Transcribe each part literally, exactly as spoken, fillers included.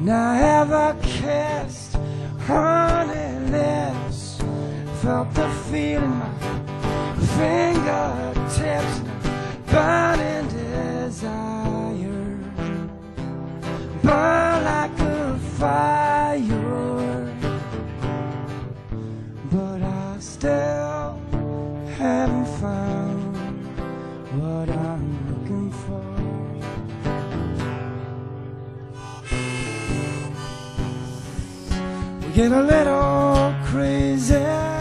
And I ever kissed honey lips, felt the feel in my fingertips, burning desire, burn like a fire. But I still haven't found what I'm looking for. We get a little crazy,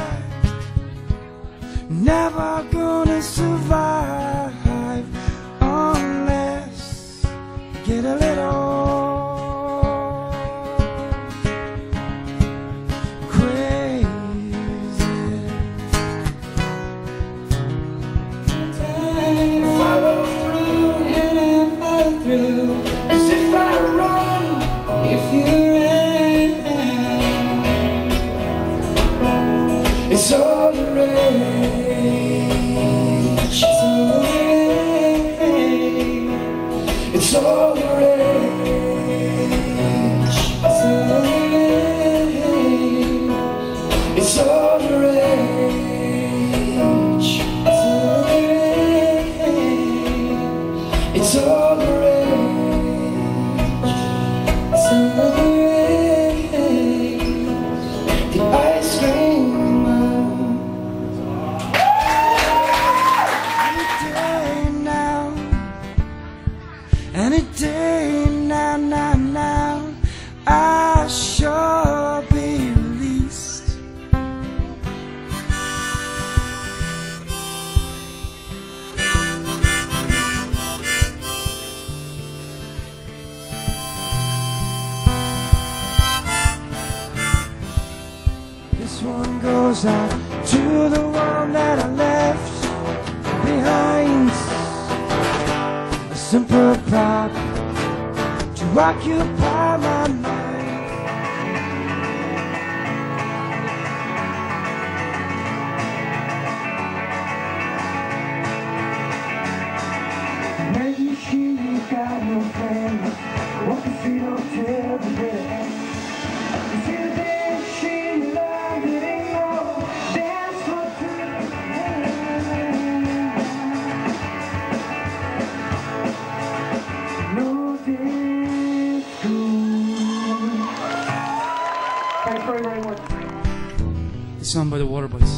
never gonna survive unless we get a little as if I run, if you ran, it's all the rage, it's all the rage, it's all the rage, it's all the rage, it's all the rage, it's all the rage. The ice cream man. Any day now, any day now, now, now, I shall be released. This one goes out to the one that I left behind, a simple prop to occupy my mind. Maybe she got no family, walk the street until the bitter end. Until then she loved it ain't no dance for two. No disco. Thanks very, very much. It's sung by the Waterboys.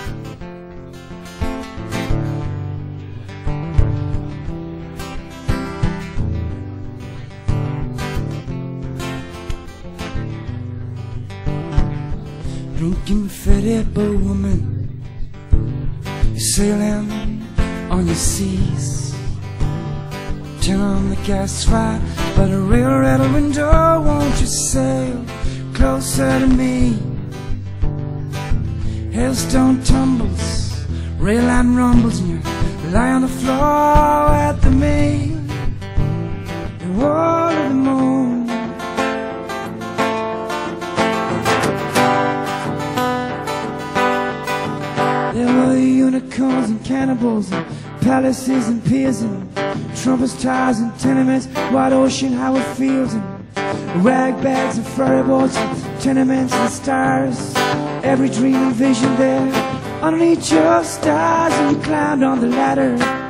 Drunken fat-apple woman, you're sailing on your seas. Turn on the gas fire by the railroad window. Won't you sail closer to me? Hailstone tumbles, rail line rumbles, and you lie on the floor at the main. The wall of the moon. There were unicorns and cannibals and palaces and piers and trumpets, tires and tenements, wide ocean, highway fields and rag bags and ferry boats and tenements and stars. Every dream and vision there underneath your stars, and you climbed on the ladder.